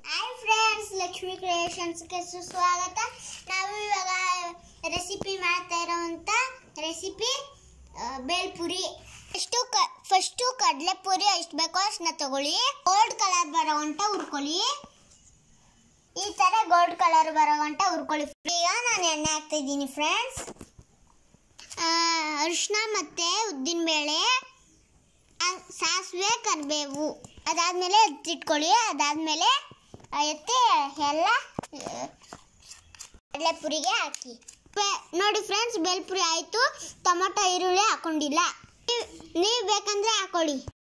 Hi friends, Lakshmi ಕ್ರಿಯೇಷನ್ಸ್ಗೆ ಸುಸ್ವಾಗತ. ನಾವು ಇವಾಗ ರೆಸಿಪಿ ಮಾಡ್ತಾ ಇರೋಂಥ ರೆಸಿಪಿ ಬೇಲ್ಪುರಿ. ಫಸ್ಟು ಕಡಲೆಪುರಿ ಎಷ್ಟು ಬೇಕೋ ಅಷ್ಟನ್ನ ತಗೊಳ್ಳಿ. ಗೋಲ್ಡ್ ಕಲರ್ ಬರೋ ಗಂಟ ಹುರ್ಕೊಳ್ಳಿ. ಈ ಥರ ಗೋಲ್ಡ್ ಕಲರ್ ಬರೋ ಗಂಟ ಹುರ್ಕೊಳ್ಳಿ. ಈಗ ನಾನು ಎಣ್ಣೆ ಹಾಕ್ತಾ ಇದ್ದೀನಿ ಫ್ರೆಂಡ್ಸ್. ಅರಿಶಿನ ಮತ್ತು ಉದ್ದಿನಬೇಳೆ, ಸಾಸಿವೆ, ಕರಿಬೇವು ಅದಾದಮೇಲೆ ಎತ್ತಿಟ್ಕೊಳ್ಳಿ. ಅದಾದಮೇಲೆ ಎತ್ತಿ ಎಲ್ಲ ಕಡಲೆಪುರಿಗೆ ಹಾಕಿ. ನೋಡಿ ಫ್ರೆಂಡ್ಸ್, ಬೇಲ್ಪುರಿ ಆಯಿತು. ಟೊಮೊಟೊ ಈರುಳ್ಳಿ ಹಾಕೊಂಡಿಲ್ಲ, ನೀವು ಬೇಕಂದ್ರೆ ಹಾಕೊಳ್ಳಿ.